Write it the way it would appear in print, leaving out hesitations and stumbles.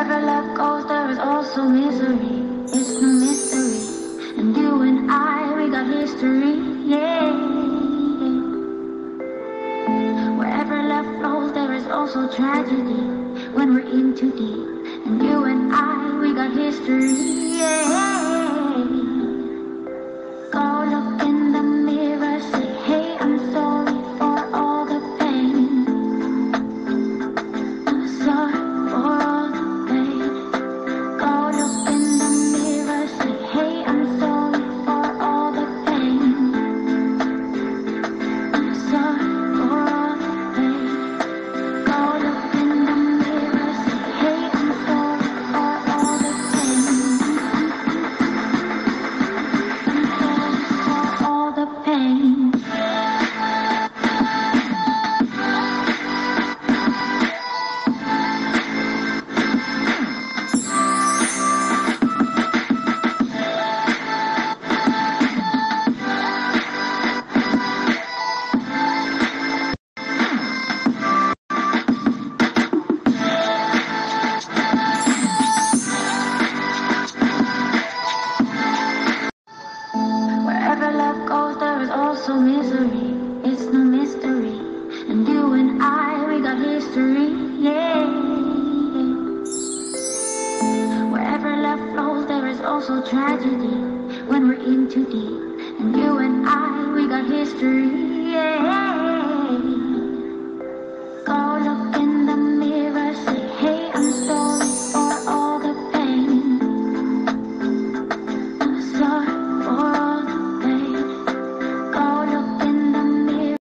Wherever love goes, there is also misery. It's no mystery. And you and I, we got history, yeah. Wherever love flows, there is also tragedy. When we're in too deep. And you and I, we got history, yeah. Go look in the mirror, say, hey, I'm sorry for all the pain. I'm sorry for all the pain. Go look in the mirror, say, hey, I'm sorry for all the pain. I'm sorry for all the pain. Go look in the mirror, say, hey, I'm sorry for all the pain. I'm sorry for all the pain. Wherever love goes, there is also misery. It's no mystery. And you and I, we got history, yeah. Wherever love flows, there is also tragedy. When we're in too deep. And you and I, we got history, yeah.